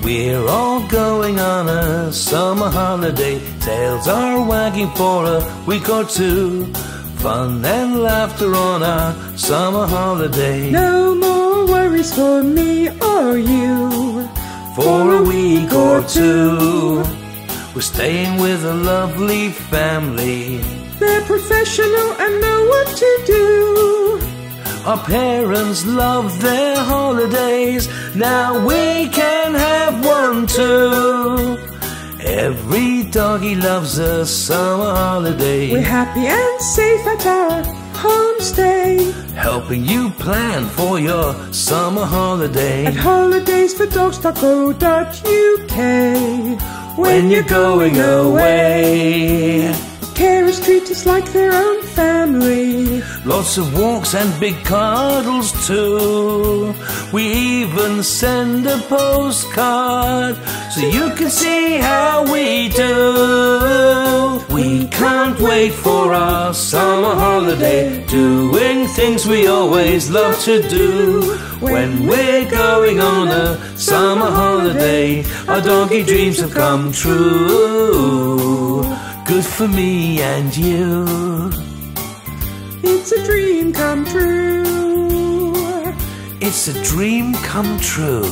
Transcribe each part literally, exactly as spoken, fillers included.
We're all going on a summer holiday. Tails are wagging for a week or two. Fun and laughter on our summer holiday. No more worries for me or you. For a week or two, we're staying with a lovely family. They're professional and know what to do. Our parents love their holidays. Now we can have one too. Every doggy loves a summer holiday. We're happy and safe at our homestay, helping you plan for your summer holiday. At holidays for dogs dot co dot U K. When you're going away, carers treat us like their own family. Lots of walks and big cuddles too. We even send a postcard so you can see how we do. We can't wait for our summer holiday, doing things we always love to do. When we're going on a summer holiday, our doggy dreams have come true. Good for me and you. It's a dream come true. It's a dream come true.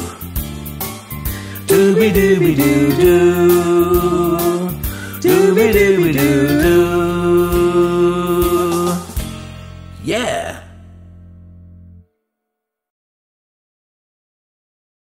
Dooby dooby doo doo. Dooby dooby doo.